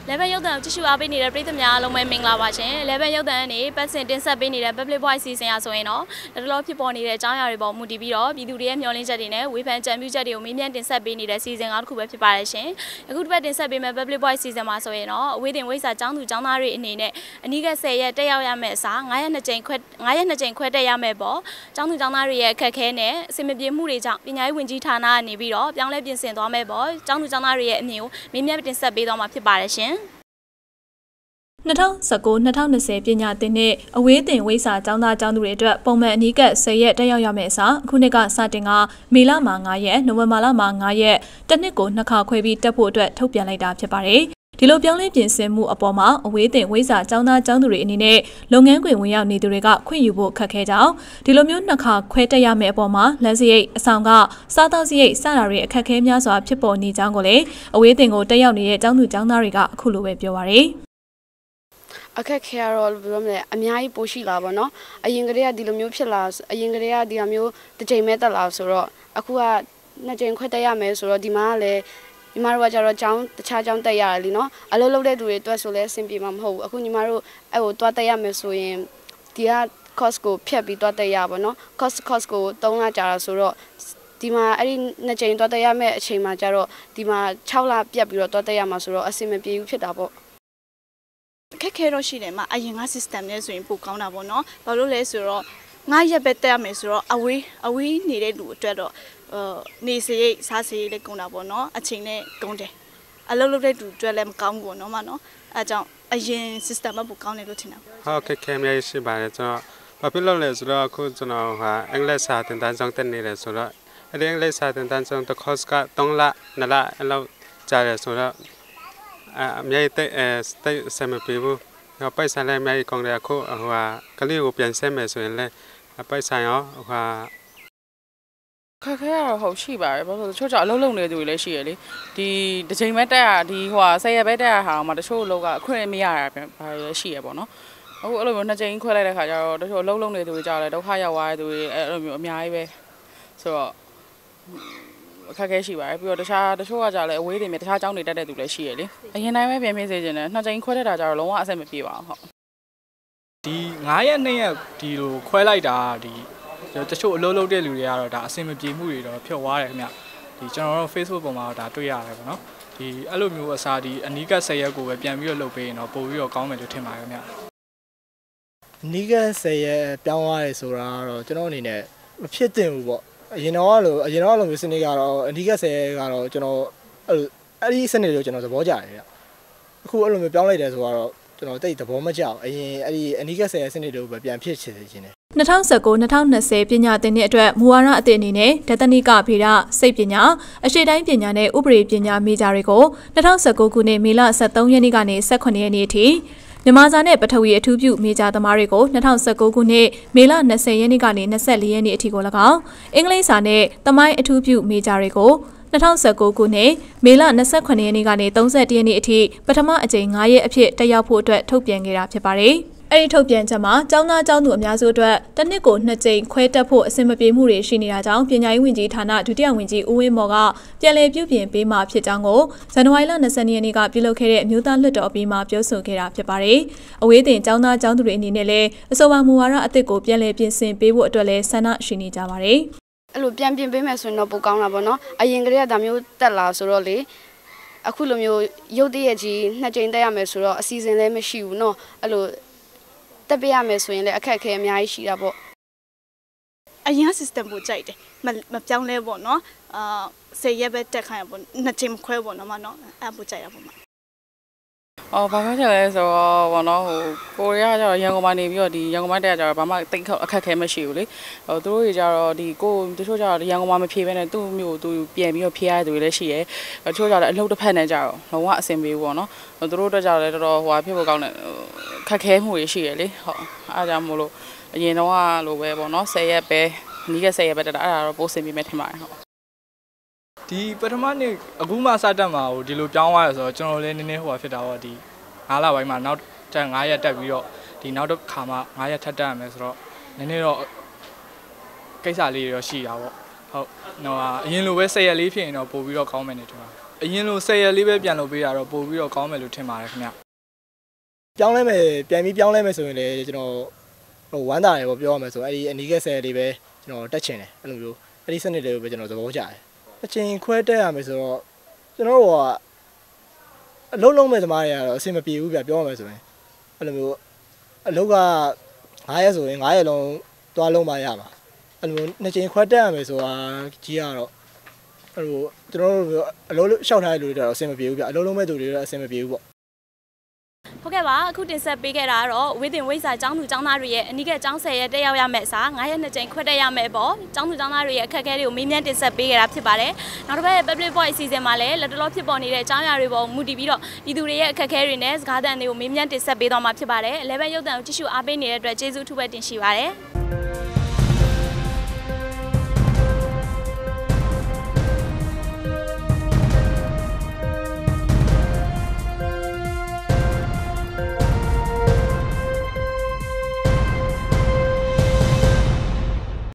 11ရုပ်သံကြည့်ရှုအားပေးနေတဲ့ပရိသတ်များအားလုံးပဲမင်္ဂလာပါရှင်11ရုပ်သံကနေပတ်စင်တင်ဆက်ပေးနေတဲ့ Public Voice စီစဉ်ရဆိုရင်တော့တော်တော်ဖြစ်ပေါ်နေတဲ့အကြောင်းအရာတွေပေါ်မူတည်ပြီးတော့ပြည်သူတွေရဲ့မျှော်လင့်ချက်တွေနဲ့ဝေဖန်ကြံပြုချက်တွေကိုမေးမြန်းတင်ဆက်ပေးနေတဲ့စီစဉ်ကားတစ်ခုပဲဖြစ်ပါတယ်ရှင်အခုတစ်ပတ်တင်ဆက်ပေးမယ့် Public Voice စီစဉ်မှာဆိုရင်တော့အဝေးတင်ဝိစာကျောင်းသူကျောင်းသားတွေအနေနဲ့အနည်းက10ရက်တက်ရောက်ရမယ့်အစား9ရက်2ကြိမ်ခွဲတက်ရမယ့်ပေါ့ကျောင်းသူကျောင်းသားတွေရဲ့အခက်အခဲနဲ့အဆင်မပြေမှုတွေကြောင့်ပညာရေးဝန်ကြီးဌာနကနေပြီးတော့ပြောင်းလဲပြင်ဆင်သွားမယ့်ပေါ့ကျောင်းသူကျောင်းသားတွေရဲ့အမြင်ကိုမေးမြန်းတင်ဆက်ပေးသွားမှာဖြစ်ပါတယ်ရှင်2019-2020 ပညာသင်နှစ်အဝေးတင်ဝိစာကျောင်းသားကျောင်းသူတွေအတွက်ပုံမှန်အနည်းက10ရက်တက်ရောက်ရမယ့်အစားအခုနှစ်ကစတင်ကမေလမှာ9ရက်နိုဝင်ဘာလမှာ9ရက်တစ်နှစ်ကို2ခါခွဲပြီးတက်ဖို့အတွက်ထုတ်ပြန်လိုက်တာဖြစ်ပါတယ်ဒီလိုပြောင်းလဲပြင်ဆင်မှုအပေါ်မှာအဝေးတင်ဝိစာကျောင်းသားကျောင်းသူတွေအနေနဲ့လုပ်ငန်းခွင်ဝင်ရောက်နေသူတွေကခွင့်ယူဖို့ခက်ခဲကြောင်းဒီလိုမျိုး2ခါခွဲတက်ရမယ့်အပေါ်မှာလက်စရိတ်အဆောင်ကစားသောက်စရိတ်စတာတွေအခက်ခဲများစွာဖြစ်ပေါ်နေကြောင်းကိုလည်းအဝေးတင်ကိုတက်ရောက်နေတဲ့ကျောင်းသူကျောင်းသားတွေကအခုလိုပဲပြောပါရယ်အခက်ခဲတော့ဘယ်လိုမလဲအများကြီးပိုရှိလာပါတော့အရင်ကတည်းကဒီလိုမျိုးဖြစ်လာအရင်ကတည်းကဒီလိုမျိုးတစ်ချိန်မဲ့တက်လာဆိုတော့အခုက2ချိန်ခွဲတက်ရမယ်ဆိုတော့ဒီမှာကလည်းညီမတို့ကကျတော့ကျောင်းတခြားကျောင်းတက်ရတယ်လीနော်အလုပ်လုပ်တဲ့သူတွေအတွက်ဆိုလဲအဆင်ပြေမှာမဟုတ်ဘူးအခုညီမတို့အဲ့ကိုတွားတက်ရမယ်ဆိုရင်ဒီက course ကိုဖြတ်ပြီးတွားတက်ရပါတော့ course ကို3လကြာတာဆိုတော့ဒီမှာအဲ့ဒီ2ချိန်တွားတက်ရမယ့်အချိန်မှာကျတော့ဒီမှာ6လပြတ်ပြီးတော့တွားတက်ရမှာဆိုတော့အဆင်မပြေဘူးဖြစ်တာပေါ့ခက်ခဲတော့ရှိတယ်မှာအရင်က system နဲ့ဆိုရင်ပိုကောင်းတာပေါ့နော်ဘာလို့လဲဆိုတော့9ရက်ပဲတက်ရမယ်ဆိုတော့အဝေးနေတဲ့လူအတွက်တော့နေစရိတ်စားစရိတ်လည်းကုန်တာပေါ့နော်အချိန်နဲ့ကုန်တယ်အလုပ်လုပ်တဲ့လူအတွက်လည်းမကောင်းဘူးပေါ့နော်မနော်အဲကြောင့်အရင် system ကပိုကောင်းတယ်လို့ထင်တာဟုတ်ခက်ခဲများရှိပါတယ်ကျွန်တော်ဘာဖြစ်လို့လဲဆိုတော့အခုကျွန်တော်အင်္ဂလိပ်စာသင်တန်းကျောင်းတက်နေတယ်ဆိုတော့အဲ့ဒီအင်္ဂလိပ်စာသင်တန်းကျောင်းတစ် course က3လ2လအဲ့လောက်ကြာတယ်ဆိုတော့အများကြီးစမပြေဘူး။ပိုက်ဆံလည်းအများကြီးကုန်တယ်အခုကလေးကိုပြန်ဆက်မယ်ဆိုရင်လည်းပိုက်ဆံရောခက်ခဲရတော့ဟုတ်ရှိပါတယ်ဘာလို့လဲတချို့ကြောင့်အလုပ်လုပ်နေသူတွေလည်းရှိရလေဒီတစ်ချိန်ပဲတက်ရဒီ10ရက်ပဲတက်ရဟာမှာတချို့အလုပ်ကအခွင့်မရတာဘာလဲရှိရပေါ့နော်အခုအဲ့လိုမျိုး2ချိန်ခွဲလိုက်တဲ့ခါကျတော့တချို့အလုပ်လုပ်နေသူတွေကြောက်လဲဒုက္ခရောက်သွားတဲ့သူတွေအဲ့လိုမျိုးအများကြီးပဲဆိုတော့အခက်အခဲရှိပါတယ်ပြီးတော့တချို့ကကြလဲအဝေးတွေမြေတခြားကျောင်းတွေတက်တဲ့သူလည်းရှိရလေအရင်တိုင်းပဲပြင်စေချင်တယ်2ချိန်ခွဲတက်တာကြတော့လုံးဝအဆင်မပြေပါဘူးဟုတ်ဒီ9ရက်2ရက်ဒီလိုခွဲလိုက်တာဒီတချို့အလုပ်လုပ်တဲ့လူတွေကတော့ဒါအဆင်မပြေမှုတွေတော့ဖြစ်သွားတယ်ခင်ဗျဒီကျွန်တော်တို့ Facebook ပေါ်မှာဒါတွေ့ရတယ်ပေါ့နော်ဒီအဲ့လိုမျိုးအစားဒီအနီးက10ရက်ကိုပဲပြန်ပြီးတော့လုပ်ပေးရင်တော့ပို့ပြီးတော့ကောင်းမယ်လို့ထင်ပါတယ်ခင်ဗျအနီးက10ရက်ပြောင်းသွားတယ်ဆိုတာကတော့ကျွန်တော်အနေနဲ့မဖြစ်သင့်ဘူးပေါ့အရင်တော့လိုမျိုးစနစ်ကတော့အနီးက10ရက်ကတော့ကျွန်တော်အဲ့ဒီစနစ်တွေကိုကျွန်တော်သဘောကျတယ်ဗျအခုအဲ့လိုမျိုးပြောင်းလိုက်တယ်ဆိုတော့ကျွန်တော်တိတ်သဘောမကျအောင်အရင်အဲ့ဒီအနီးက10ရက်စနစ်တွေကိုပဲပြန်ဖြစ်ချင်တယ် 2019-2020 ပညာသင်နှစ်အတွက်မူဝါဒအသစ်အနေနဲ့ဒသနိကဗေဒစိတ်ပညာအရှေ့တိုင်းပညာနဲ့ဥပဒေပညာမေဂျာတွေကို2019ခုနှစ်မေလ23ရက်နေ့ကနေ18ရက်နေ့အထိမြန်မာစာနဲ့ပထဝီအထူးပြုမေဂျာသမားတွေကို2019ခုနှစ်မေလ20ရက်နေ့ကနေ24ရက်နေ့အထိကို၎င်းအင်္ဂလိပ်စာနဲ့သမိုင်းအထူးပြုမေဂျာတွေကို2019ခုနှစ်မေလ28ရက်နေ့ကနေ31ရက်နေ့အထိပထမအကြိမ်9ရက်အဖြစ်တက်ရောက်ဖို့အတွက်ထုတ်ပြန်ခဲ့တာဖြစ်ပါတယ်။အဲဒီထုတ်ပြန်ချက်မှာကျောင်းသားကျောင်းသူအများစုအတွက်တစ်နှစ်ကို2ကြိမ်ခွဲတက်ဖို့အဆင်မပြေမှုတွေရှိနေတာကြောင့်ပညာရေးဝန်ကြီးဌာနဒုတိယဝန်ကြီးဦးဝင်းမော်ကပြန်လည်ပြုပြင်ပေးမှာဖြစ်ကြောင်းကိုဇန်နဝါရီလ20ရက်နေ့ကပြုလုပ်ခဲ့တဲ့အမျိုးသားလွှတ်တော်အပြီးမှာပြောဆိုခဲ့တာဖြစ်ပါတယ်။အဝေးတင်ကျောင်းသားကျောင်းသူတွေအနေနဲ့လည်းအဆိုပါမူဝါဒအသစ်ကိုပြန်လည်ပြင်ဆင်ပေးဖို့အတွက်လည်းဆန္ဒရှိနေကြပါတယ်။အဲ့လိုပြန်ပြင်ပေးမယ်ဆိုရင်တော့ပိုကောင်းတာပေါ့နော်အရင်ကတည်းကဒါမျိုးတက်လာဆိုတော့လေအခုလိုမျိုးရုပ်တရက်ကြီး2ကြိမ်တက်ရမယ်ဆိုတော့အစီအစဉ်လည်းမရှိဘူးเนาะအဲ့လိုတက်ပေးရမယ်ဆိုရင်လည်းအခက်အခဲအများကြီးရှိတာပေါ့အရင် system ကိုကြိုက်တယ်မပြောင်းလဲပေါ့နော်10ရက်ပဲတက်ခိုင်းရပေါ့2ချိန်ခွဲပေါ့နော်မနော်အဲ့ပိုကြိုက်ရပေါ့မဘာမှချက်လဲဆိုတော့ဘောနော်ကိုရီးယားကျတော့ရန်ကုန်မှာနေပြီးတော့ဒီရန်ကုန်မှာတက်ကြတော့ဘာမှတိတ်အခက်ခဲမရှိဘူးလေသူတို့တွေကျတော့ဒီကိုတချို့ကျတော့ရန်ကုန်မှာမဖြေဘဲနဲ့သူ့မျိုးသူပြန်ပြီးတော့ဖြေရတဲ့သူတွေလည်းရှိတယ်တချို့ကျတော့အလုပ်တစ်ဖက်နဲ့ကျတော့လုံးဝအဆင်ပြေဘူးပေါ့နော်သူတို့တက်ကြတော့လည်းတော်တော်ဖြစ်ဖို့ကောင်းတယ်ခက်ခဲမှုတွေရှိရလေဟုတ်အားကြောင့်မို့လို့အရင်တော့လိုပဲပေါ့နော်10ရက်ပဲနီးက10ရက်ပဲတက်တာအဲ့ဒါတော့ပိုးဆင်ပြေမယ်ထင်ပါတယ်ဟုတ်ဒီပထမနေ့အခုမှစတက်မှာဒီလိုပြောင်းသွားရဆိုတော့ကျွန်တော်လည်းနည်းနည်းဖြစ်တာပေါ့ဒီ9လပိုင်းမှာနောက်တက်9ရက်တက်ပြီးတော့ဒီနောက်တစ်ခါမှ9ရက်ထပ်တက်ရမယ်ဆိုတော့နည်းနည်းတော့ကိစ္စလေးတွေတော့ရှိတာပေါ့ဟုတ်အရင်လိုပဲ10ရက်လေးဖြစ်ရင်တော့ပို့ပြီးတော့ကောင်းမယ်နေထင်ပါတယ်အရင်လို10ရက်လေးပဲပြန်လုပ်ပေးတာတော့ပို့ပြီးတော့ကောင်းမယ်လို့ထင်ပါတယ်ခင်ဗျပြောင်းလဲမယ်ပြန်ပြီးပြောင်းလဲမယ်ဆိုရင်လည်းကျွန်တော်ဟိုဝမ်းသာတယ်ပေါ့ပြောရမယ်ဆိုအဲ့ဒီအနီးက10ရက်လေးပဲကျွန်တော်တက်ချင်တယ်အဲ့လိုမျိုးအဲ့ဒီစနစ်လေးကိုပဲကျွန်တော်သဘောကျတယ်အချိန်ခွဲတက်ရမယ်ဆိုတော့ကျွန်တော်တို့ကအလုံးလုံးမဲ့သမားတွေကတော့အဆင်မပြေဘူးပြပြောရမယ်ဆိုရင်အဲ့လိုမျိုးအလုပ်က9ရက်ဆိုရင်9ရက်လုံးသွားလုံးမရပါအဲ့လိုနှစ်ချိန်ခွဲတက်ရမယ်ဆိုတာကြီးကတော့အဲ့လိုကျွန်တော်တို့အလုပ်လျှောက်ထားတဲ့လူတွေတော့အဆင်မပြေဘူးပြအလုပ်လုံးမဲ့သူတွေတော့အဆင်မပြေဘူးပေါ့ဟုတ်ကဲ့ပါအခုတင်ဆက်ပေးခဲ့တာကတော့ဝေးတင်ဝိဇ္ဇာကျောင်းသူကျောင်းသားတွေရဲ့အနိကကျောင်း10ရက်တက်ရောက်ရမယ့်အစား9ရက်2ကြိမ်ခွဲတက်ရမယ့်ပေါ့ကျောင်းသူကျောင်းသားတွေရဲ့အခက်အခဲတွေကိုမေးမြန်းတင်ဆက်ပေးခဲ့တာဖြစ်ပါတယ်နောက်တစ်ပတ် Public Voice အစီအစဉ်မှာလည်းလက်တလောဖြစ်ပေါ်နေတဲ့အကြောင်းအရာတွေပေါ်မူတည်ပြီးတော့ဒီသူတွေရဲ့အခက်အခဲတွေနဲ့စကားသံတွေကိုမေးမြန်းတင်ဆက်ပေးသွားမှာဖြစ်ပါတယ်11ရုပ်သံကိုကြည့်ရှုအားပေးနေတဲ့အတွက်ကျေးဇူးထူးပဲတင်ရှိပါတယ်